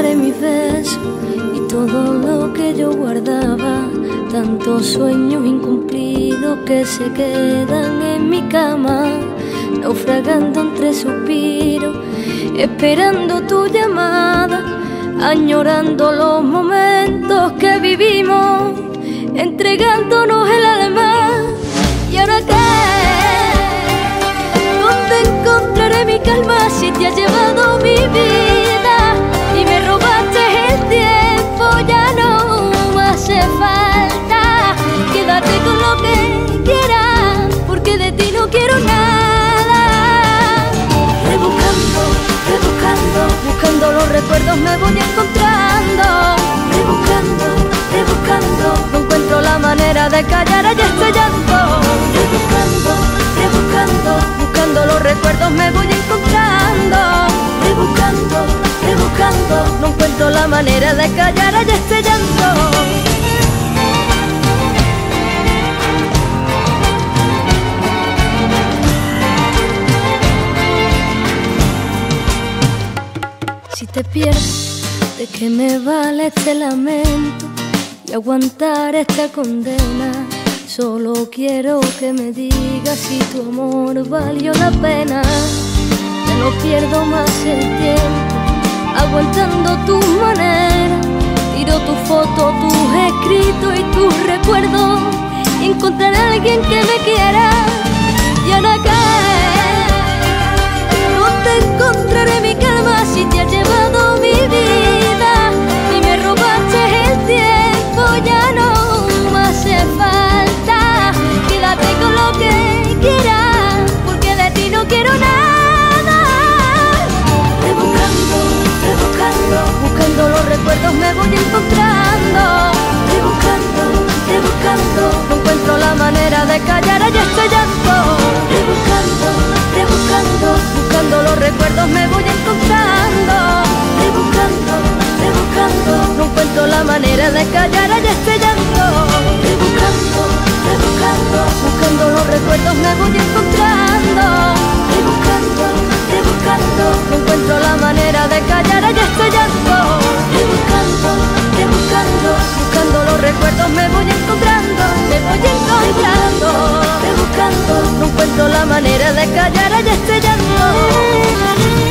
encontraré mis besos y todo lo que yo guardaba, tantos sueños incumplidos que se quedan en mi cama, naufragando entre suspiros, esperando tu llamada, añorando los momentos que vivimos, entregándonos el alma. ¿Y ahora qué? ¿Dónde encontraré mi calma si te has llevado mi vida y me robaste el tiempo? Ya no me hace falta. Quédate con lo que quieras, porque de ti no quiero nada. Rebuscando, rebuscando, buscando los recuerdos me voy encontrando. Rebuscando, rebuscando, no encuentro la manera de callar ya este llanto. Rebuscando, rebuscando, buscando los recuerdos me voy encontrando. Rebuscando, rebuscando, no encuentro la manera de callar ya este llanto. Si te pierdes, ¿de qué me vale este lamento y aguantar esta condena? Solo quiero que me digas si tu amor valió la pena. Ya no pierdo más el tiempo aguantando tu manera. Tiro tu foto, tus escritos y tus recuerdos y encontraré a alguien que me quiera. Y ahora ¿dónde encontraré mi calma si te has llevado mi vida y me robaste el tiempo? Ya no me hace falta. Quédate con lo que quieras, porque de ti no quiero nada. Rebuscando, rebuscando, buscando los recuerdos me voy encontrando. Rebuscando, rebuscando, no encuentro la manera de callar ya este llanto. Rebuscando, rebuscando, buscando los recuerdos me voy encontrando. Rebuscando, rebuscando, no encuentro la manera de callar ya este llanto. Rebuscando, rebuscando, buscando los recuerdos me voy encontrando. Rebuscando, rebuscando, no encuentro la manera de callar ya este llanto. Rebuscando, rebuscando, buscando los recuerdos me voy encontrando. Me voy encontrando. Rebuscando, no encuentro la manera de callar ya este llanto.